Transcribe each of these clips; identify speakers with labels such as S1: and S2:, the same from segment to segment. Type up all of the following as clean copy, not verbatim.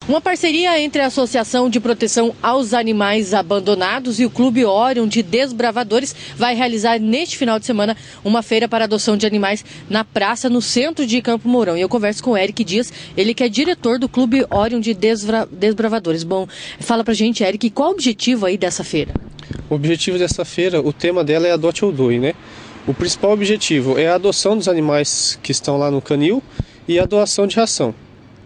S1: Uma parceria entre a Associação de Proteção aos Animais Abandonados e o Clube Orion de Desbravadores vai realizar neste final de semana uma feira para adoção de animais na praça, no centro de Campo Mourão. E eu converso com o Eric Dias, ele que é diretor do Clube Orion de Desbravadores. Bom, fala pra gente, Eric, qual o objetivo aí dessa feira?
S2: O objetivo dessa feira, o tema dela é Adote ou Doe, né? O principal objetivo é a adoção dos animais que estão lá no canil e a doação de ração.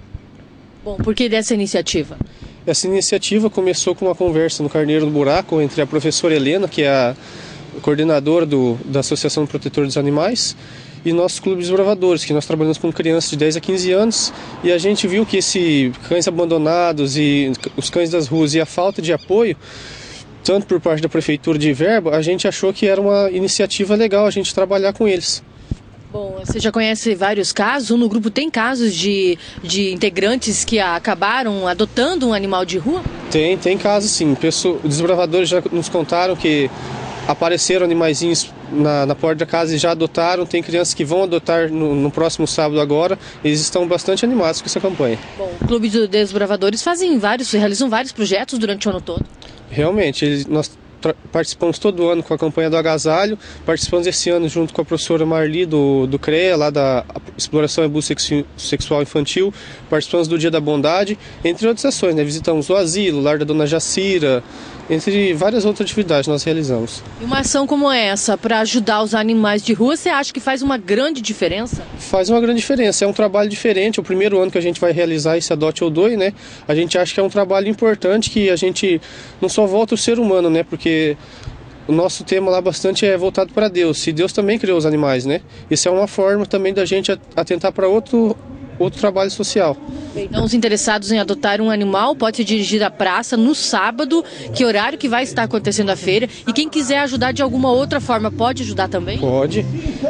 S1: Bom, por que dessa iniciativa?
S2: Essa iniciativa começou com uma conversa no Carneiro do Buraco entre a professora Helena, que é a coordenadora da Associação de Protetores dos Animais, e nossos clubes desbravadores, que nós trabalhamos com crianças de 10 a 15 anos, e a gente viu que esses cães abandonados e os cães das ruas e a falta de apoio, tanto por parte da prefeitura de verba, a gente achou que era uma iniciativa legal a gente trabalhar com eles.
S1: Bom, você já conhece vários casos? No grupo tem casos de integrantes que acabaram adotando um animal de rua?
S2: Tem casos sim. Desbravadores já nos contaram que apareceram animaizinhos na porta da casa e já adotaram. Tem crianças que vão adotar no próximo sábado agora. Eles estão bastante animados com essa campanha.
S1: Bom, o Clube de Desbravadores realizam vários projetos durante o ano todo.
S2: Realmente, nós participamos todo ano com a campanha do agasalho, participamos esse ano junto com a professora Marli do CREA, lá da Exploração e Abuso Sexual Infantil, participamos do Dia da Bondade, entre outras ações, né? Visitamos o asilo, o lar da Dona Jacira, entre várias outras atividades nós realizamos.
S1: E uma ação como essa, para ajudar os animais de rua, você acha que faz uma grande diferença?
S2: Faz uma grande diferença, é um trabalho diferente, é o primeiro ano que a gente vai realizar esse Adote ou Doe, né? A gente acha que é um trabalho importante, que a gente não só volta o ser humano, né? Porque o nosso tema lá bastante é voltado para Deus, e Deus também criou os animais, né? Isso é uma forma também da gente atentar para outro trabalho social.
S1: Então, os interessados em adotar um animal pode se dirigir à praça no sábado, que horário que vai estar acontecendo a feira, e quem quiser ajudar de alguma outra forma pode ajudar também?
S2: Pode.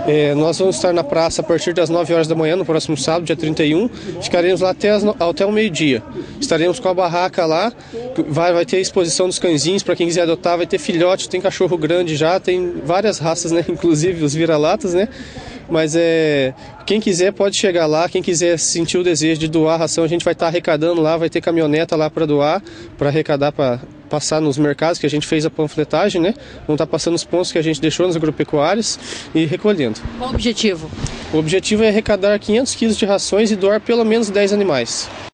S2: Nós vamos estar na praça a partir das 9 horas da manhã, no próximo sábado, dia 31, ficaremos lá até o meio-dia. Estaremos com a barraca lá, vai ter a exposição dos cãezinhos, para quem quiser adotar, vai ter filhote, tem cachorro grande já, tem várias raças, né? Inclusive os vira-latas, né? Mas quem quiser pode chegar lá, quem quiser sentir o desejo de doar a ração, a gente vai estar arrecadando lá, vai ter caminhoneta lá para doar, para arrecadar, para passar nos mercados que a gente fez a panfletagem, né? Vão estar passando os pontos que a gente deixou nas agropecuárias e recolhendo.
S1: Qual o objetivo?
S2: O objetivo é arrecadar 500 quilos de rações e doar pelo menos 10 animais.